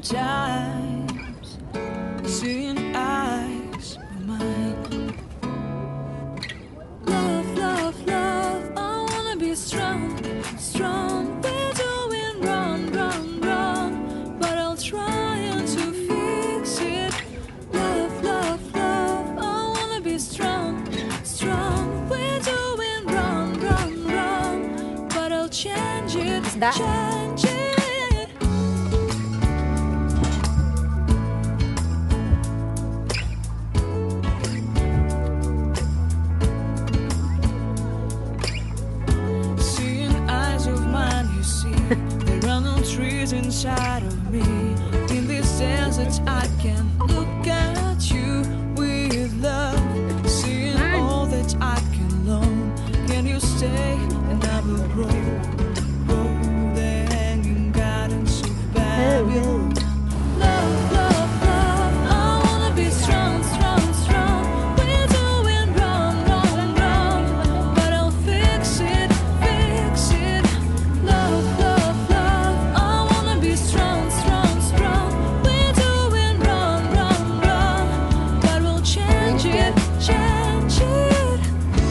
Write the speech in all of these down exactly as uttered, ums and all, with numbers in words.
sometimes, seeing eyes of mine. Love, love, love, I wanna be strong, strong. We're doing wrong, wrong, wrong, but I'll try to fix it. Love, love, love, I wanna be strong, strong. We're doing wrong, wrong, wrong, but I'll change it, change it. There are no trees inside of me. In this desert I can look at you with love, seeing all that I can learn. Can you stay and I will grow, grow the hanging gardens of Babylon. Love, love, love, I wanna be strong, strong, strong. We're doing wrong, wrong, wrong, but I'll fix it, fix it. Love, love, love, I wanna be strong, strong, strong. We're doing wrong, wrong, wrong, but we'll change it, change it.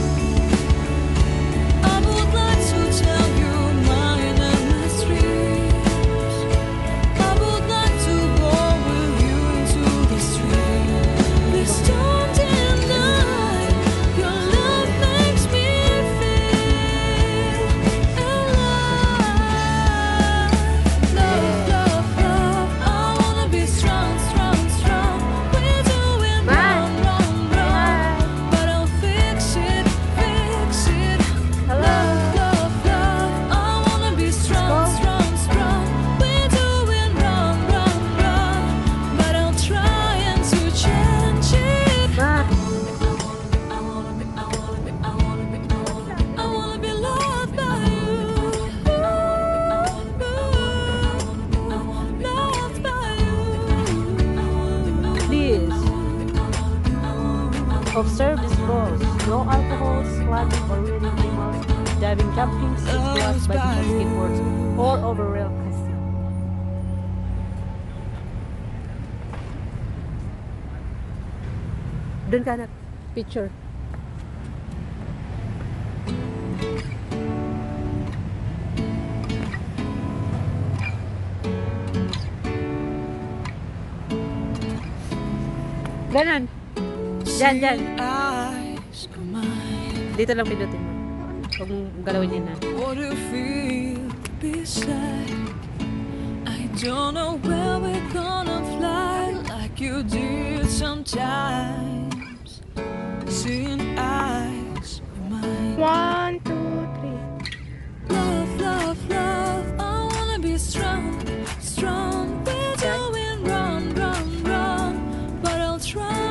I would like to tell you my endless dreams. I would like to go with you into the street. Please don't deny your love makes me feel alive. Love, love, love, I wanna be strong, strong, strong. We're doing wrong, wrong, wrong, but I'll fix it, fix it. Love, love, love, I wanna be strong, strong, strong. We're doing wrong, wrong, wrong, but I'll try and to change it. I wanna be, I wanna be, I wanna be, I wanna be, I wanna be loved by you. Loved by you. Please observe these rules. No alcohol, slapping or reading animals, diving, jumping, six blocks, biking, skateboards, or over rail casting. Doon ka na, picture. Ganon. Diyan, diyan. Eyes of mine. Dito lang pinutin mo. Huwag mong galawin yun na. What do you feel beside? I don't know where we're gonna fly like you did sometimes. Seeing eyes of mine. One, two, three. Love, love, love, I wanna be strong, strong. We're doing wrong, wrong, wrong, but I'll try